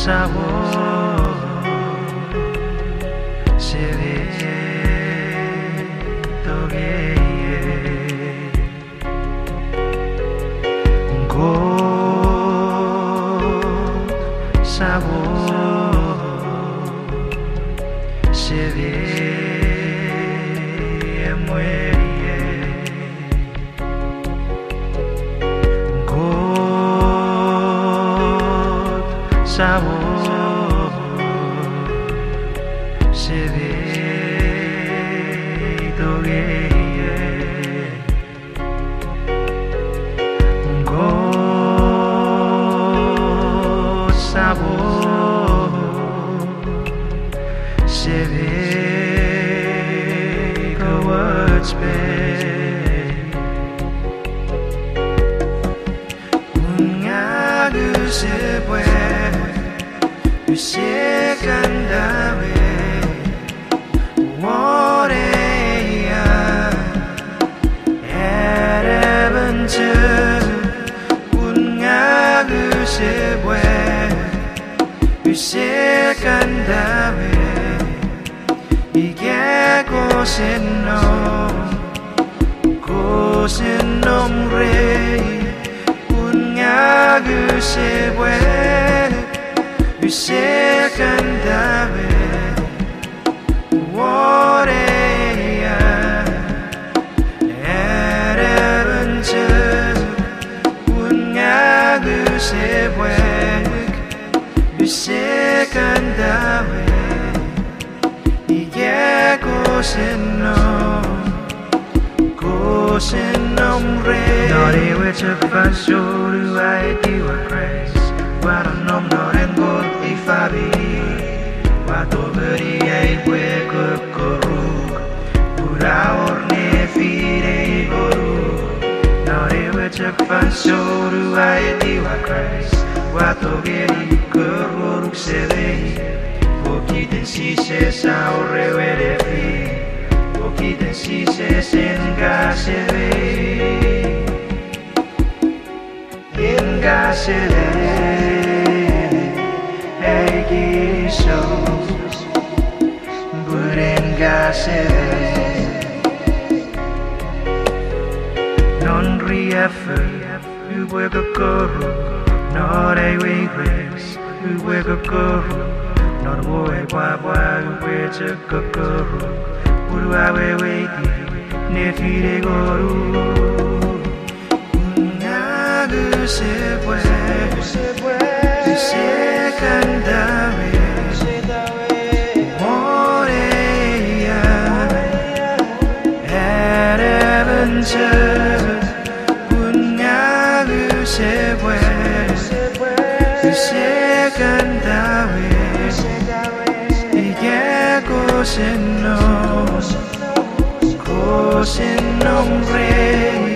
sabor se ve toge God sabor se ve muere God sabor se ve toge God sabor se ve words ungagu se puede usekan dawe woreya erebentu ungagu se puede usekan dawe Kosenom rey ungagu se puede usekan dawe woreya erebentu ungagu se puede usekan dawe Kosenom rey Nori wechak fasuru ai diwa grace Waranom noren god ifabi Wato beri ai bueko koruk Pura orne fire goruk Nori wechak fasuru ai diwa grace Wato beri koruk sedei Okiten si se saure werefi Okiten si se senga se ve Inga se le Egi sos Burenga se ve Non riefu Uwega koru Nore wegres Uwega koru Non woe wabwa uweche kokoro Uru awe weki nefire goru Ungagu se puede usekan dawe Moreya erebentu Ungagu se puede usekan dawe Kosenom rey